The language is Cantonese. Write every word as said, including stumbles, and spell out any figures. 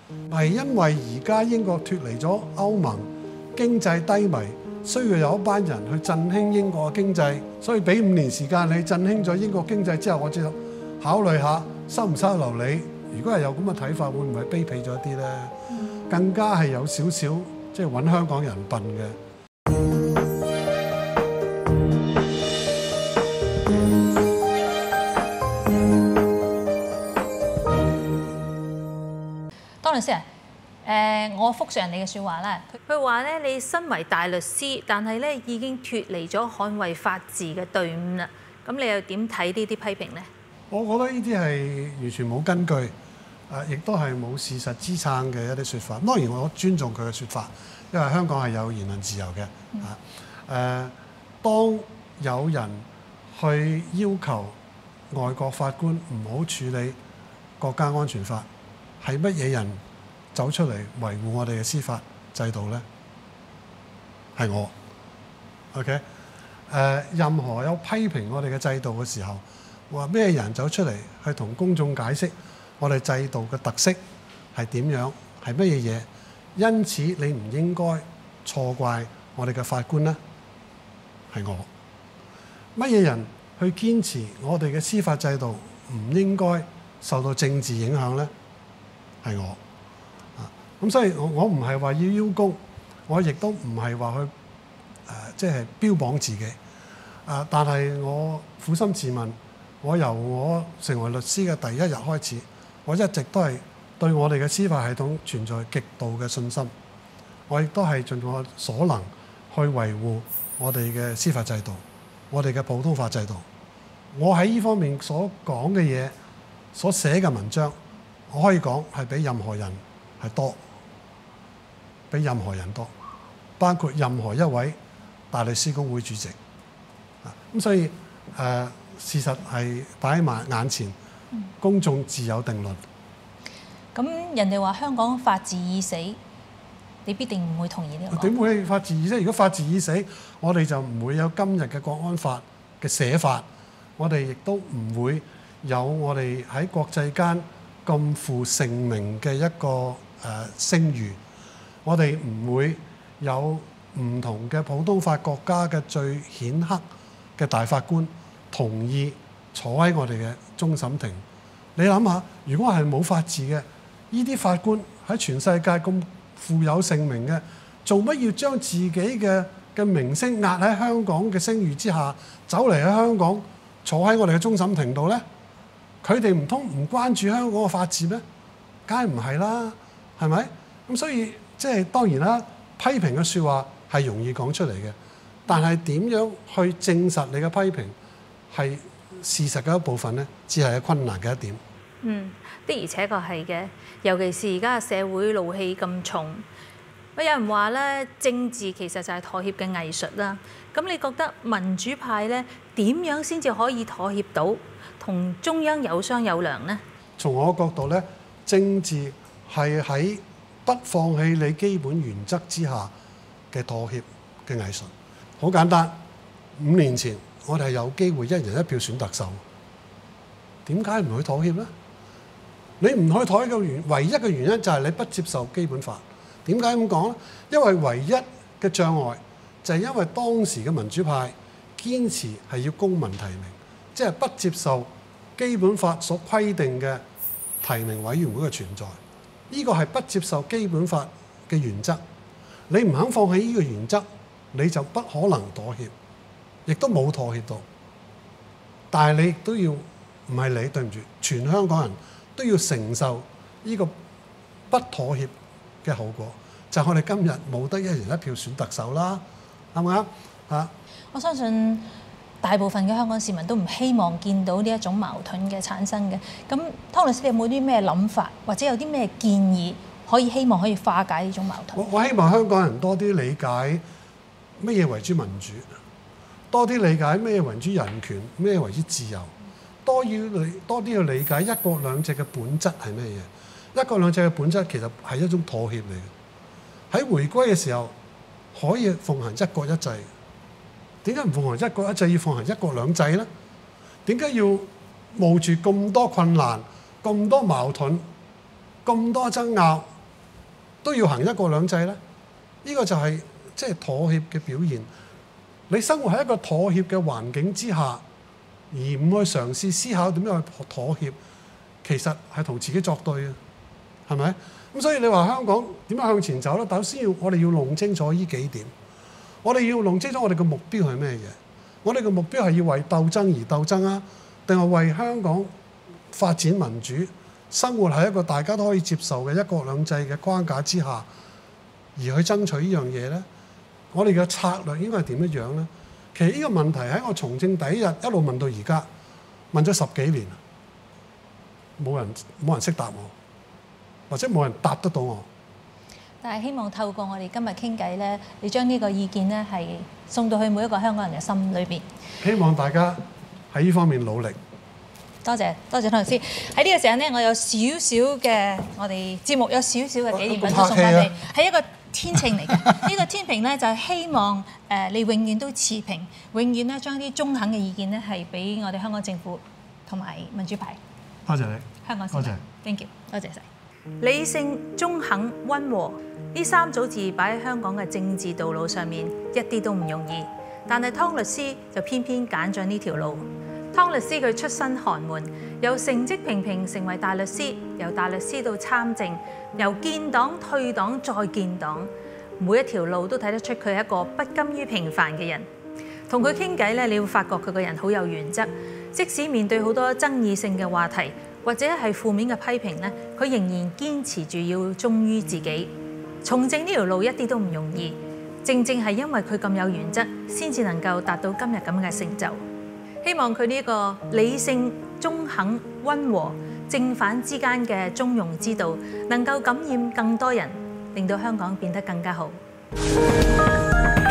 係因為而家英國脱離咗歐盟，經濟低迷，需要有一班人去振興英國嘅經濟，所以俾五年時間你振興咗英國經濟之後，我就考慮下收唔收留你。如果係有咁嘅睇法，會唔會卑鄙咗啲咧？更加係有少少即係揾香港人笨嘅。 當律師啊，誒，我覆上你嘅説話啦。佢話咧，你身為大律師，但係咧已經脱離咗捍衛法治嘅隊伍啦。咁你又點睇呢啲批評咧？我覺得呢啲係完全冇根據，誒，亦都係冇事實支撐嘅一啲説法。當然我尊重佢嘅説法，因為香港係有言論自由嘅。嗯、啊，誒、呃，當有人去要求外國法官唔好處理國家安全法，係乜嘢人走出嚟維護我哋嘅司法制度呢？係我。OK， 誒、呃，任何有批評我哋嘅制度嘅時候，話咩人走出嚟去同公眾解釋我哋制度嘅特色係點樣，係乜嘢嘢？因此你唔應該錯怪我哋嘅法官呢？係我。乜嘢人去堅持我哋嘅司法制度唔應該受到政治影響呢？係我。啊，咁所以我我唔係話要邀功，我亦都唔係話去誒即係標榜自己。啊，但係我撫心自問，我由我成為律師嘅第一日開始，我一直都係對我哋嘅司法系統存在極度嘅信心。我亦都係盡我所能去維護我哋嘅司法制度，我哋嘅普通法制度。我喺呢方面所講嘅嘢，所寫嘅文章，我可以講係比任何人係多，比任何人多，包括任何一位大律師公會主席。啊，咁所以誒、呃、事實係擺喺埋眼前，公眾自有定論。咁、嗯、人哋話香港法治已死，你必定唔會同意呢個講法。點會法治已死？如果法治已死，我哋就唔會有今日嘅國安法嘅寫法，我哋亦都唔會有我哋喺國際間咁負盛名嘅一個誒、呃、聲譽，我哋唔會有唔同嘅普通法國家嘅最顯赫嘅大法官同意坐喺我哋嘅終審庭。你諗下，如果係冇法治嘅，呢啲法官喺全世界咁富有盛名嘅，做乜要將自己嘅嘅名聲壓喺香港嘅聲譽之下，走嚟喺香港坐喺我哋嘅終審庭度呢？佢哋唔通唔關注香港嘅法治咩？梗係唔係啦，係咪？咁所以即係當然啦，批評嘅説話係容易講出嚟嘅，但係點樣去證實你嘅批評係事實嘅一部分呢？只係困難嘅一點。嗯，的而且確係嘅，尤其是而家嘅社會怒氣咁重。有人話咧，政治其實就係妥協嘅藝術啦。咁你覺得民主派咧點樣先至可以妥協到同中央有商有量呢？從我角度咧，政治係喺不放棄你基本原則之下嘅妥協嘅藝術。好簡單，五年前我哋係有機會一人一票選特首，點解唔去妥協呢？你唔去妥協嘅原唯一嘅原因就係你不接受基本法。點解咁講呢？因為唯一嘅障礙就係因為當時嘅民主派堅持係要公民提名，即係不接受基本法所規定嘅提名委員會嘅存在。呢個係不接受基本法嘅原則。你唔肯放棄呢個原則，你就不可能妥協，亦都冇妥協到。但係你亦都要，唔係你，對唔住，全香港人都要承受呢個不妥協嘅後果，就係我哋今日冇得一人一票選特首啦，係咪啊？嚇！我相信大部分嘅香港市民都唔希望見到呢一種矛盾嘅產生嘅。咁湯律師，你有冇啲咩諗法，或者有啲咩建議，可以希望可以化解呢種矛盾？我我希望香港人多啲理解乜嘢為之民主，多啲理解咩為之人權，咩為之自由，多要理多啲要理解一國兩制嘅本質係咩嘢。一國兩制嘅本質其實係一種妥協嚟嘅。喺回歸嘅時候可以奉行一國一制，點解唔奉行一國一制，要奉行一國兩制呢？點解要冒住咁多困難、咁多矛盾、咁多爭拗， 都要行一國兩制咧？呢個就係即係妥協嘅表現。你生活喺一個妥協嘅環境之下，而唔去嘗試思考點樣去妥協，其實係同自己作對嘅，係咪？咁所以你話香港點樣向前走咧？首先要我哋要弄清楚呢幾點，我哋要弄清楚我哋嘅目標係咩嘢？我哋嘅目標係要為鬥爭而鬥爭啊，定係為香港發展民主、生活喺一個大家都可以接受嘅一國兩制嘅框架之下，而去爭取呢樣嘢咧？我哋嘅策略應該係點樣樣咧？其實呢個問題喺我從政第一日一路問到而家，問咗十幾年，冇人冇人識答我，或者冇人答得到我。 但係希望透過我哋今日傾偈咧，你將呢個意見咧係送到去每一個香港人嘅心裏邊。 希望大家喺呢方面努力。 多謝多謝湯律師。喺呢個時間咧，我有少少嘅我哋節目有少少嘅紀念品都送翻你，係一個天秤嚟嘅。呢個天平咧就係希望誒你永遠都持平，永遠咧將啲中肯嘅意見咧係俾我哋香港政府同埋民主派。 多謝你， 香港市民。 多謝 Thank you，多謝晒。理性、中肯、溫和呢三組字擺喺香港嘅政治道路上面，一啲都唔容易。但係湯律師就偏偏揀咗呢條路。湯律師佢出身寒門，由成績平平成為大律師，由大律師到參政，由建黨退黨再建黨，每一條路都睇得出佢係一個不甘於平凡嘅人。同佢傾偈咧，你會發覺佢個人好有原則，即使面對好多爭議性嘅話題或者係負面嘅批評咧，佢仍然堅持住要忠於自己。從政呢條路一啲都唔容易，正正係因為佢咁有原則，先至能夠達到今日咁嘅成就。希望佢呢個理性、中肯、溫和、正反之間嘅中庸之道，能夠感染更多人，令到香港變得更加好。